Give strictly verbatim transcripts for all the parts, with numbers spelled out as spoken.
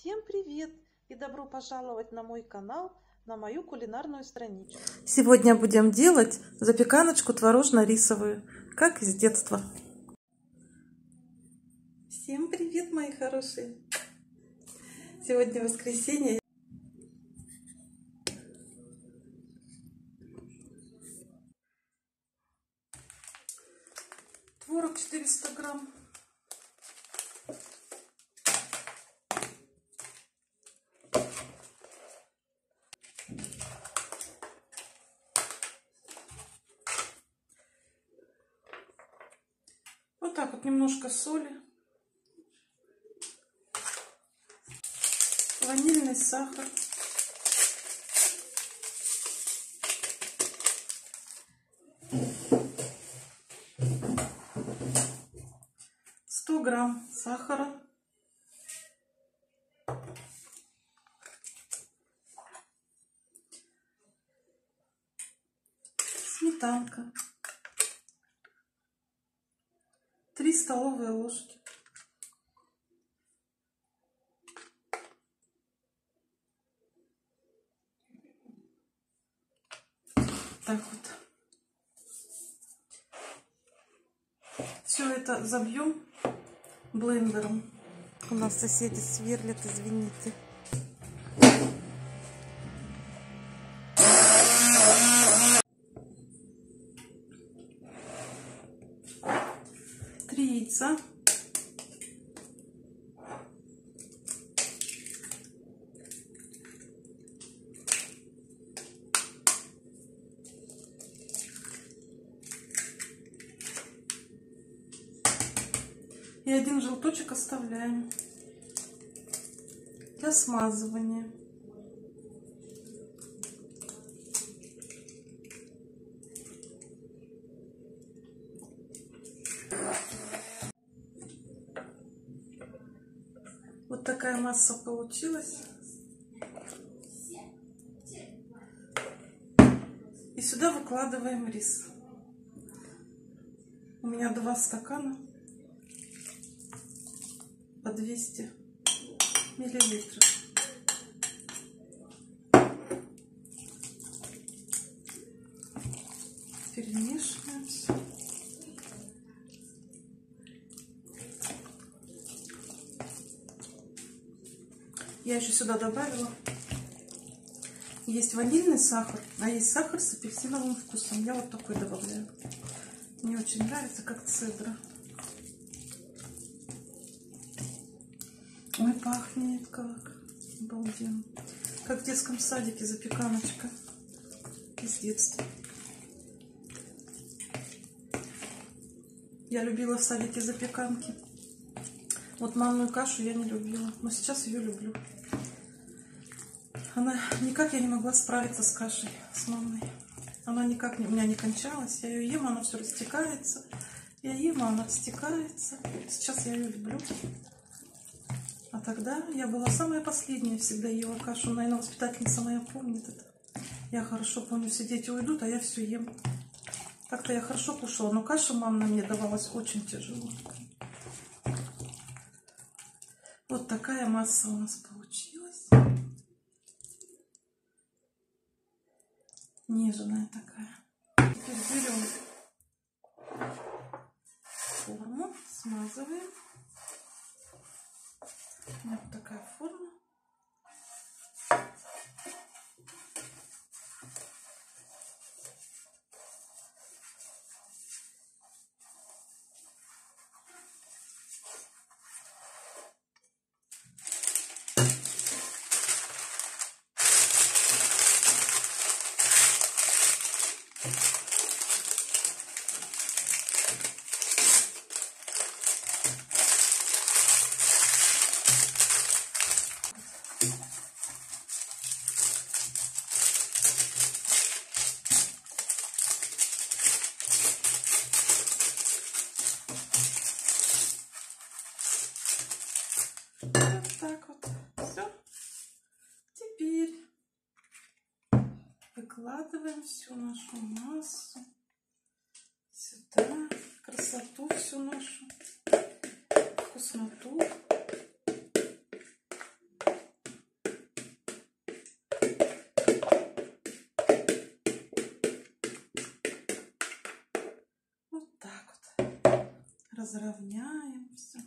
Всем привет и добро пожаловать на мой канал, на мою кулинарную страничку. Сегодня будем делать запеканочку творожно-рисовую, как из детства. Всем привет, мои хорошие! Сегодня воскресенье. Творог четыреста грамм. Вот так вот немножко соли. Ванильный сахар. сто грамм сахара. Сметанка. три столовые ложки. Так вот. Все это забьем блендером. У нас соседи сверлят, извините. Три яйца. И один желточек оставляем для смазывания. Вот такая масса получилась. И сюда выкладываем рис. У меня два стакана по двести миллилитров. Перемешиваем все. Я еще сюда добавила. Есть ванильный сахар, а есть сахар с апельсиновым вкусом. Я вот такой добавляю. Мне очень нравится, как цедра. Ой, пахнет как обалденно. Как в детском садике запеканочка из детства. Я любила в садике запеканки. Вот манную кашу я не любила, но сейчас ее люблю. Она никак я не могла справиться с кашей, с манной. Она никак у меня не кончалась. Я ее ем, она все растекается. Я ем, а она растекается. Сейчас я ее люблю. А тогда я была самая последняя, всегда ела кашу. Наверное, воспитательница моя помнит это. Я хорошо помню, все дети уйдут, а я все ем. Так-то я хорошо кушала, но каша манная мне давалась очень тяжело. Вот такая масса у нас получилась. Нежная такая. Теперь берем форму, смазываем. У меня вот такая форма. Выкладываем всю нашу массу сюда, красоту всю нашу, вкусноту. разровняем все.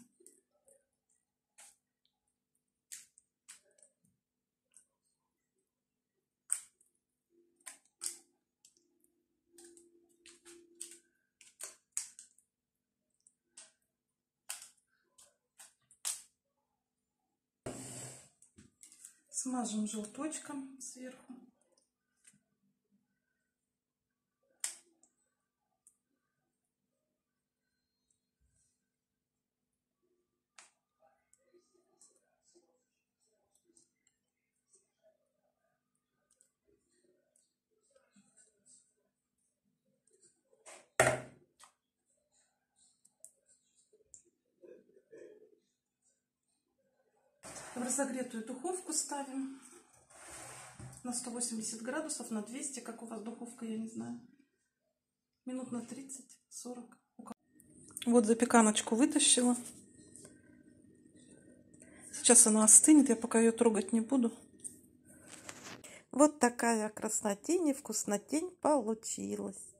Смажем желточком сверху. В разогретую духовку ставим на сто восемьдесят градусов, на двести, как у вас духовка, я не знаю. Минут на тридцать-сорок. Вот запеканочку вытащила. Сейчас она остынет, я пока ее трогать не буду. Вот такая красотень и вкуснотень получилась.